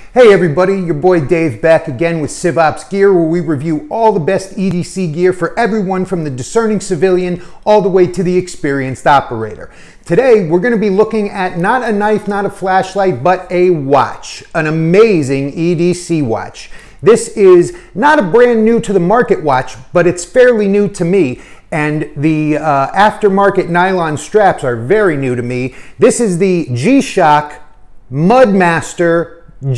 Hey everybody, your boy Dave back again with CivOps Gear, where we review all the best EDC gear for everyone from the discerning civilian all the way to the experienced operator. Today we're going to be looking at not a knife, not a flashlight, but a watch. An amazing EDC watch. This is not a brand new to the market watch, but it's fairly new to me. And the aftermarket nylon straps are very new to me. This is the G-Shock Mudmaster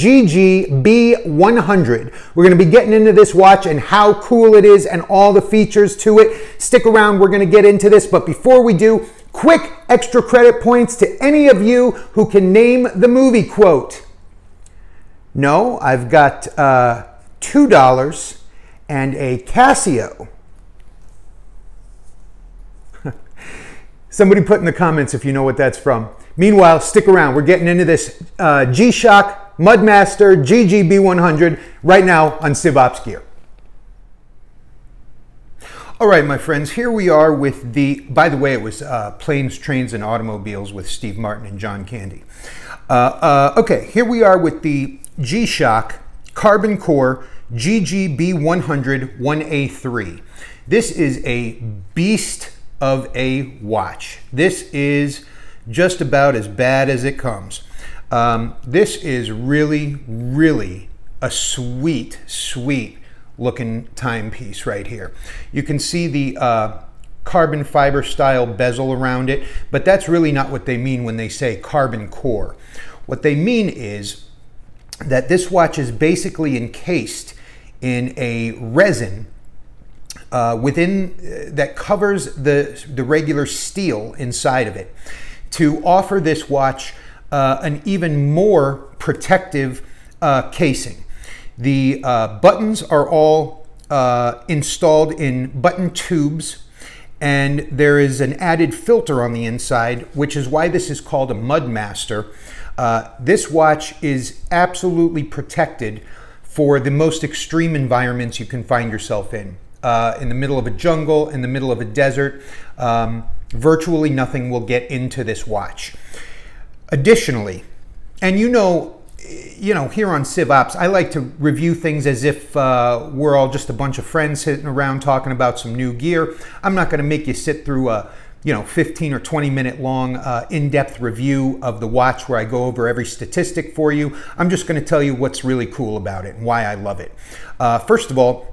GG-B100. We're going to be getting into this watch and how cool it is and all the features to it. Stick around, we're going to get into this. But before we do, quick extra credit points to any of you who can name the movie quote. No, I've got $2 and a Casio. Somebody put in the comments if you know what that's from. Meanwhile, stick around. We're getting into this G-Shock Mudmaster GG-B100 right now on CivOps Gear. All right, my friends, here we are with the, by the way, it was Planes, Trains, and Automobiles with Steve Martin and John Candy. Okay, here we are with the G-Shock Carbon Core GG-B100 1A3. This is a beast of a watch. This is just about as bad as it comes. This is really a sweet looking timepiece right here. You can see the carbon fiber style bezel around it, but that's really not what they mean when they say carbon core. What they mean is that this watch is basically encased in a resin that covers the regular steel inside of it to offer this watch an even more protective casing. The buttons are all installed in button tubes, and there is an added filter on the inside, which is why this is called a Mudmaster. This watch is absolutely protected for the most extreme environments you can find yourself in the middle of a jungle, in the middle of a desert. Virtually nothing will get into this watch. Additionally, and you know, here on CivOps, I like to review things as if we're all just a bunch of friends sitting around talking about some new gear. I'm not going to make you sit through a 15 or 20 minute long in-depth review of the watch where I go over every statistic for you. I'm just going to tell you what's really cool about it and why I love it. First of all,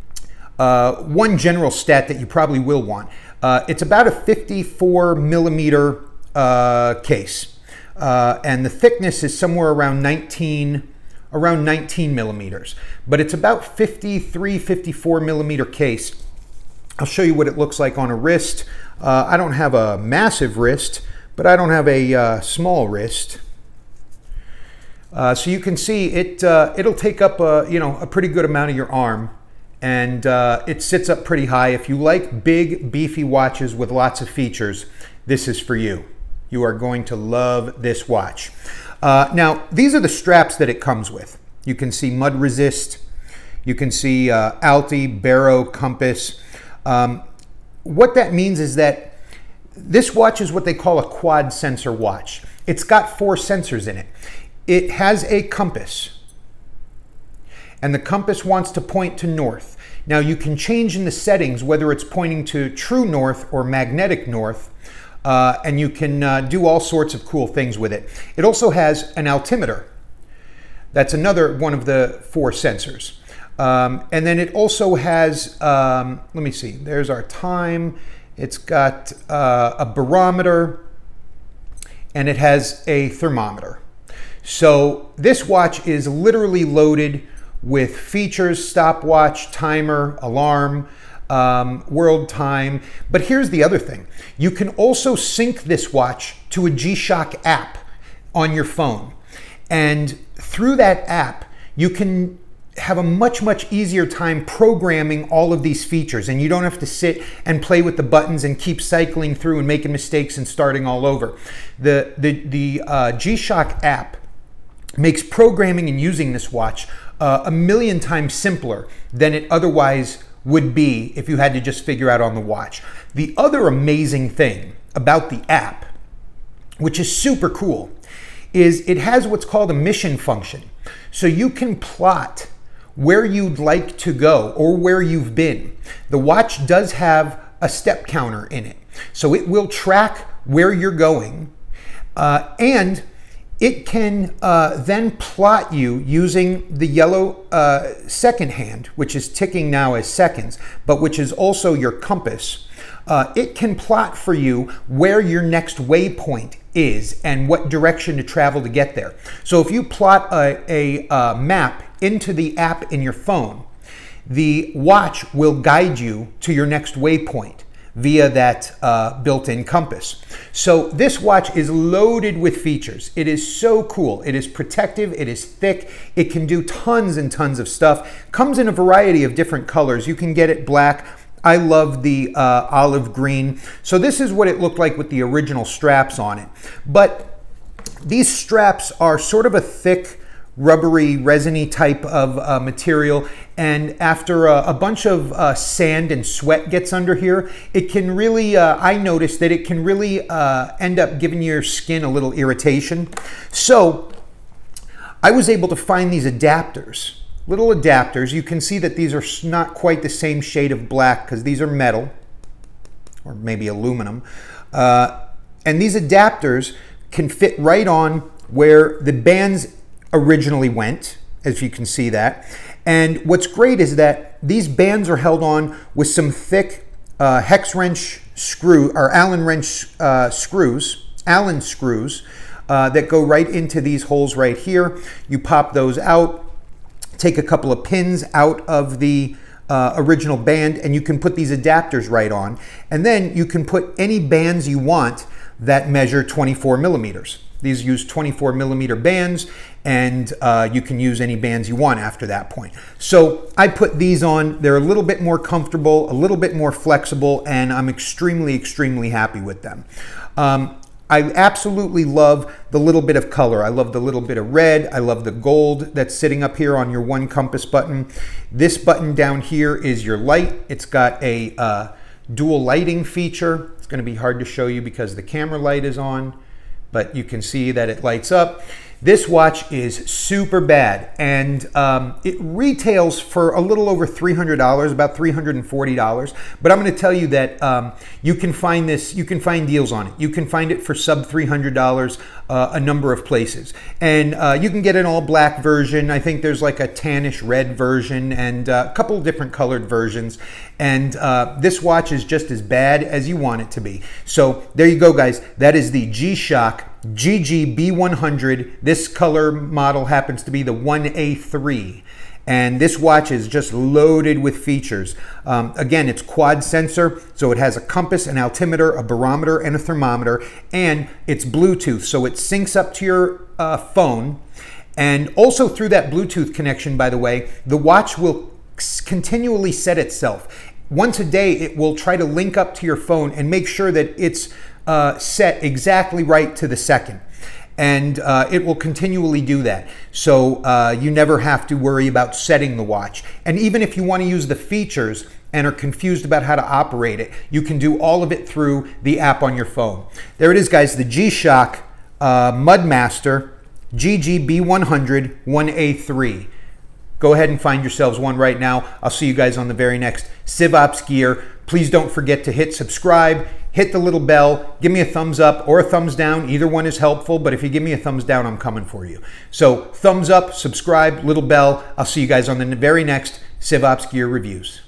one general stat that you probably will want. It's about a 54 millimeter case. And the thickness is somewhere around 19 millimeters. But it's about 54 millimeter case. I'll show you what it looks like on a wrist. I don't have a massive wrist, but I don't have a small wrist. So you can see it, it'll take up a pretty good amount of your arm. And it sits up pretty high. If you like big, beefy watches with lots of features, this is for you. You are going to love this watch. Now, these are the straps that it comes with. You can see Mud Resist. You can see Alti, Barrow, Compass. What that means is that this watch is what they call a quad sensor watch. It's got 4 sensors in it. It has a compass, and the compass wants to point to north. Now you can change in the settings whether it's pointing to true north or magnetic north, and you can do all sorts of cool things with it. It also has an altimeter. That's another one of the 4 sensors. And then it also has, let me see, there's our time. It's got a barometer, and it has a thermometer. So this watch is literally loaded with features: stopwatch, timer, alarm, world time. But here's the other thing. You can also sync this watch to a G-Shock app on your phone. And through that app, you can have a much easier time programming all of these features, and you don't have to sit and play with the buttons and keep cycling through and making mistakes and starting all over. The G-Shock app makes programming and using this watch a million times simpler than it otherwise would be if you had to just figure out on the watch. The other amazing thing about the app, which is super cool, is it has what's called a mission function. So you can plot where you'd like to go or where you've been. The watch does have a step counter in it. So it will track where you're going, and it can then plot you using the yellow second hand, which is ticking now as seconds, but which is also your compass. It can plot for you where your next waypoint is and what direction to travel to get there. So if you plot a map into the app in your phone, the watch will guide you to your next waypoint via that built-in compass. So this watch is loaded with features. It is so cool. It is protective, it is thick, it can do tons and tons of stuff. Comes in a variety of different colors. You can get it black. I love the olive green. So this is what it looked like with the original straps on it. But these straps are sort of a thick, rubbery, resiny type of material, and after a bunch of sand and sweat gets under here, it can really, I noticed that it can really end up giving your skin a little irritation. So I was able to find these adapters, little adapters. You can see that these are not quite the same shade of black because these are metal, or maybe aluminum. And these adapters can fit right on where the bands originally went, as you can see that. And what's great is that these bands are held on with some thick hex wrench screw or Allen wrench screws that go right into these holes right here. You pop those out, take a couple of pins out of the original band, and you can put these adapters right on. And then you can put any bands you want that measure 24 millimeters. These use 24 millimeter bands, and you can use any bands you want after that point. So I put these on. They're a little bit more comfortable, a little bit more flexible, and I'm extremely, extremely happy with them. I absolutely love the little bit of color. I love the little bit of red. I love the gold that's sitting up here on your one compass button. This button down here is your light. It's got a dual lighting feature. It's going to be hard to show you because the camera light is on, but you can see that it lights up. This watch is super bad, and it retails for a little over $300, about $340. But I'm going to tell you that you can find this, you can find deals on it. You can find it for sub $300 a number of places, and you can get an all black version. I think there's like a tannish red version and a couple of different colored versions. And this watch is just as bad as you want it to be. So there you go, guys. That is the G-Shock GG B100. This color model happens to be the 1A3. And this watch is just loaded with features. Again, it's quad sensor, so it has a compass, an altimeter, a barometer, and a thermometer, and it's Bluetooth, so it syncs up to your phone. And also through that Bluetooth connection, by the way, the watch will continually set itself. Once a day, it will try to link up to your phone and make sure that it's set exactly right to the second. And it will continually do that. So you never have to worry about setting the watch. And even if you want to use the features and are confused about how to operate it, you can do all of it through the app on your phone. There it is, guys, the G-Shock Mudmaster GG B100 1A3. Go ahead and find yourselves one right now. I'll see you guys on the very next CivOps Gear. Please don't forget to hit subscribe, hit the little bell, give me a thumbs up or a thumbs down. Either one is helpful, but if you give me a thumbs down, I'm coming for you. So thumbs up, subscribe, little bell. I'll see you guys on the very next CivOps Gear reviews.